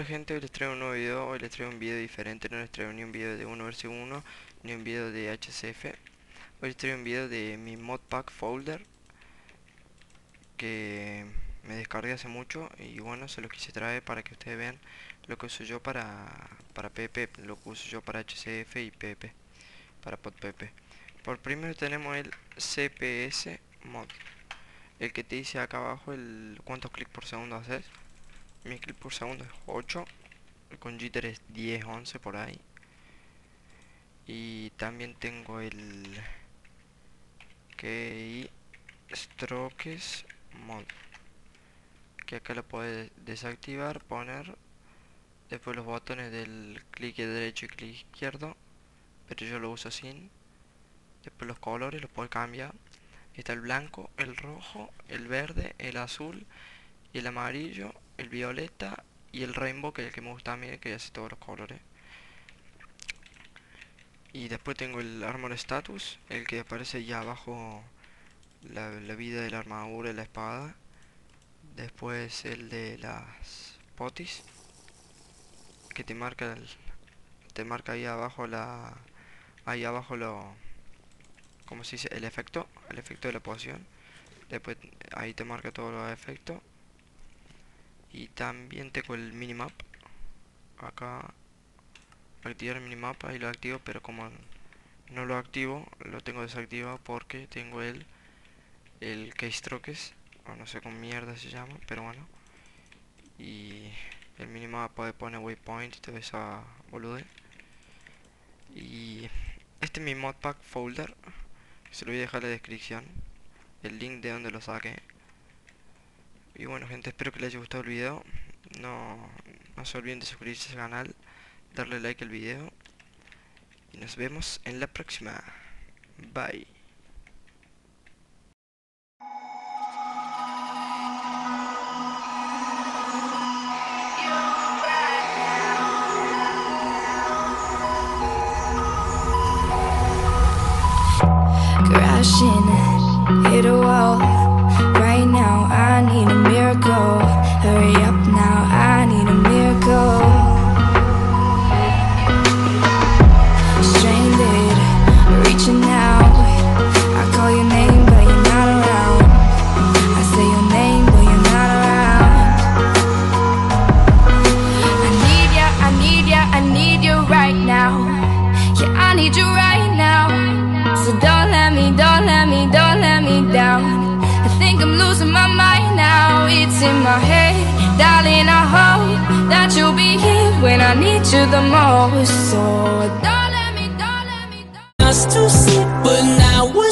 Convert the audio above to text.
gente, hoy les traigo un nuevo video. Hoy les traigo un video diferente. No les traigo ni un video de 1 vs 1 ni un video de HCF. Hoy les traigo un video de mi modpack folder que me descargué hace mucho. Y bueno, se lo quise traer para que ustedes vean lo que uso yo para PP, lo que uso yo para HCF y PP, para podpp. Por primero tenemos el CPS mod, el que te dice acá abajo el cuántos clics por segundo haces. Mi clic por segundo es 8, con jitter es 10, 11 por ahí. Y también tengo el Strokes mod, que acá lo puedes desactivar, poner después los botones del clic derecho y clic izquierdo, pero yo lo uso sin. Después los colores los puedes cambiar. Está el blanco, el rojo, el verde, el azul y el amarillo, el violeta y el rainbow, que es el que me gusta a mí, que hace todos los colores. Y después tengo el armor status, el que aparece ya abajo, la vida de la armadura y la espada. Después el de las potis, que te marca ahí abajo ahí abajo ¿cómo se dice? El efecto de la poción. Después ahí te marca todos los efectos. Y también tengo el minimap. Acá activar el minimap, ahí lo activo, pero como no lo activo, lo tengo desactivado porque tengo el keystrokes, o no sé cómo mierda se llama, pero bueno. Y el minimap puede poner waypoint y toda esa boludez. Y este es mi modpack folder, se lo voy a dejar en la descripción, el link de donde lo saqué. Y bueno gente, espero que les haya gustado el video. No se olviden de suscribirse al canal, darle like al video. Y nos vemos en la próxima. Bye. Crashing, hit a wall. Right now I need a miracle. Hurry up now, I need a miracle. Stranded, reaching out. I call your name but you're not around. I say your name but you're not around. I need ya, I need ya, I need you right now. Yeah, I need you right now. So don't let me down. I think I'm losing my mind now. It's in my head, darling, I hope that you'll be here when I need you the most. So don't let me Us to sleep, but now we're